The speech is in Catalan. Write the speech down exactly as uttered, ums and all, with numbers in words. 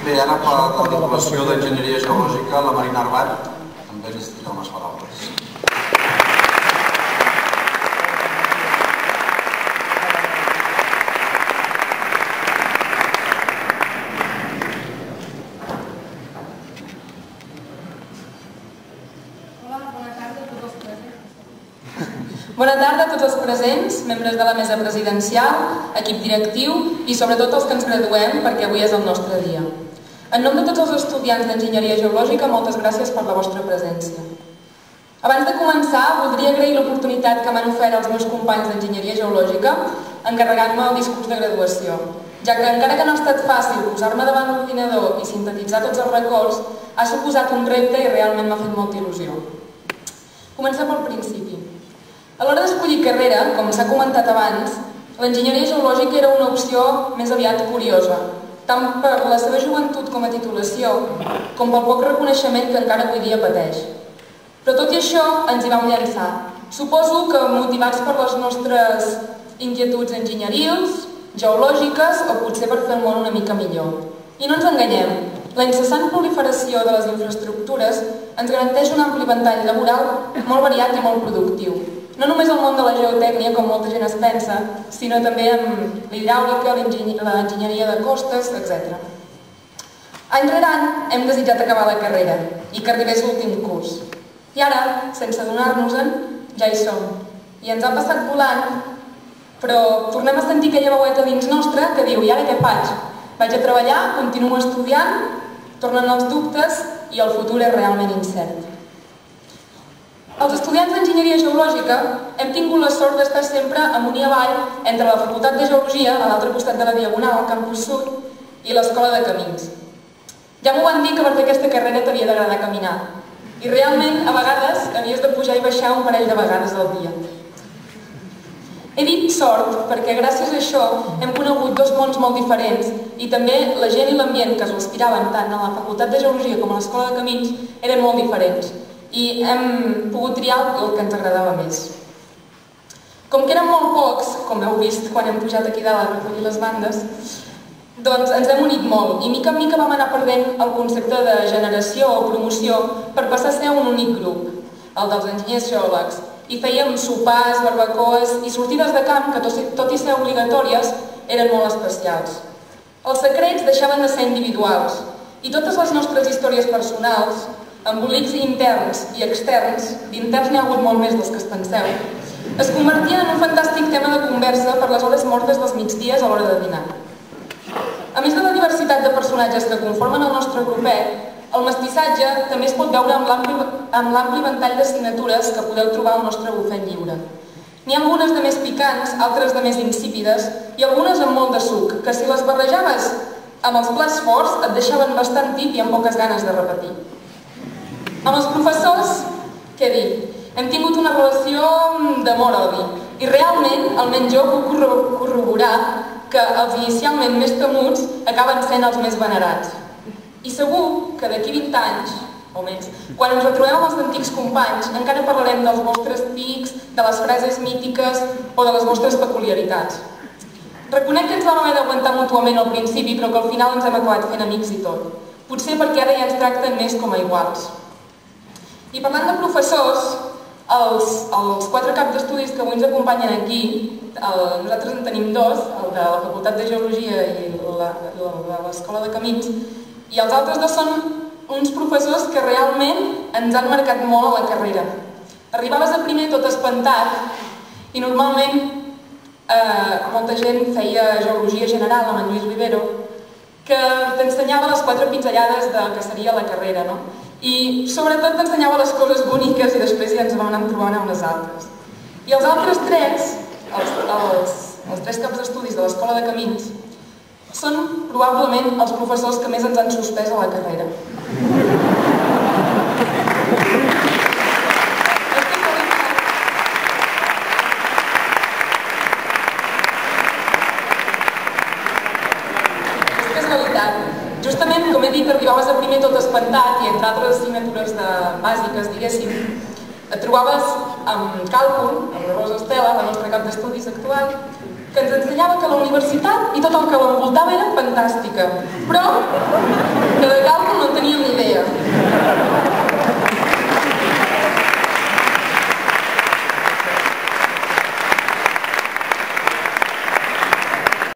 Bé, ara per la titulació d'Enginyeria Geològica, la Marina Arbat també ens dirà unes paraules. Bona tarda a tots els presents, membres de la mesa presidencial, equip directiu i sobretot els que ens graduem perquè avui és el nostre dia. En nom de tots els estudiants d'Enginyeria Geològica, moltes gràcies per la vostra presència. Abans de començar, voldria agrair l'oportunitat que m'han ofert els meus companys d'Enginyeria Geològica encarregant-me el discurs de graduació, ja que encara que no ha estat fàcil posar-me davant l'ordinador i sintetitzar tots els records, ha suposat un repte i realment m'ha fet molta il·lusió. Comencem pel principi. A l'hora d'escollir carrera, com s'ha comentat abans, l'enginyeria geològica era una opció més aviat curiosa, tant per la seva joventut com a titulació, com pel poc reconeixement que encara avui dia pateix. Però tot i això, ens hi vam llançar. Suposo que motivats per les nostres inquietuds enginyerils, geològiques o potser per fer el món una mica millor. I no ens enganyem, la incessant proliferació de les infraestructures ens garanteix un ampli ventall laboral molt variat i molt productiu. No només al món de la geotècnia, com molta gent es pensa, sinó també amb l'hidràulica, l'enginyeria de costes, etcètera. Any rere any hem desitjat acabar la carrera i que arribés l'últim curs. I ara, sense adonar-nos-en, ja hi som. I ens ha passat volant, però tornem a sentir aquella veueta dins nostra que diu: i ara què faig? Vaig a treballar, continuo estudiant, tornen els dubtes i el futur és realment incert. Els estudiants d'Enginyeria Geològica hem tingut la sort d'estar sempre amunt i avall entre la Facultat de Geologia, a l'altre costat de la Diagonal, al campus sud, i l'Escola de Camins. Ja m'ho van dir que per fer aquesta carrera t'havia d'agradar caminar. I realment, a vegades, havies de pujar i baixar un parell de vegades al dia. He dit sort perquè gràcies a això hem conegut dos mons molt diferents i també la gent i l'ambient que es respiraven tant a la Facultat de Geologia com a l'Escola de Camins eren molt diferents. I hem pogut triar el que ens agradava més. Com que eren molt pocs, com heu vist quan hem pujat aquí dalt a recollir les bandes, doncs ens hem unit molt i mica en mica vam anar perdent el concepte de generació o promoció per passar a ser un únic grup, el dels enginyers geòlegs, i fèiem sopars, barbacoes i sortides de camp que, tot i ser obligatòries, eren molt especials. Els secrets deixaven de ser individuals i totes les nostres històries personals, embolics interns i externs, d'interns n'hi ha hagut molt més dels que es penseu, es convertien en un fantàstic tema de conversa per les hores mortes dels migdies a l'hora de dinar. A més de la diversitat de personatges que conformen el nostre grupet, el mestissatge també es pot veure amb l'ampli ventall d'assignatures que podeu trobar al nostre bufet lliure. N'hi ha algunes de més picants, altres de més insípides i algunes amb molt de suc, que si les barrejaves amb els plats forts et deixaven bastant tip i amb poques ganes de repetir. Amb els professors, què dir? Hem tingut una relació d'amor-odi i realment, almenys jo puc corroborar que els inicialment més temuts acaben sent els més venerats. I segur que d'aquí vint anys, o més, quan ens retrobem amb els antics companys, encara parlarem dels vostres tics, de les frases mítiques o de les vostres peculiaritats. Reconec que ens vam haver d'aguantar mútuament al principi, però que al final ens hem acabat fent amics i tot. Potser perquè ara ja ens tracten més com a iguals. I parlant de professors, els quatre caps d'estudis que avui ens acompanyen aquí, nosaltres en tenim dos, el de la Facultat de Geologia i l'Escola de Camins, i els altres dos són uns professors que realment ens han marcat molt a la carrera. Arribaves a primer tot espantat i normalment molta gent feia Geologia General amb en Lluís Rivero, que t'ensenyava les quatre pinzellades del que seria la carrera, no? I sobretot t'ensenyava les coses boniques i després ja ens vam anar trobant amb les altres. I els altres tres, els tres caps d'estudis de l'Escola de Camins, són probablement els professors que més ens han suspès a la carrera. És que és veritat. Justament, com he dit, arribaves a primer tot espantat i entre altres assignatures bàsiques, diguéssim, et trobaves amb càlcul, amb la Rosa Estela, la nostra cap d'estudis actual, que ens ensenyava que la universitat i tot el que l'envoltava era fantàstica, però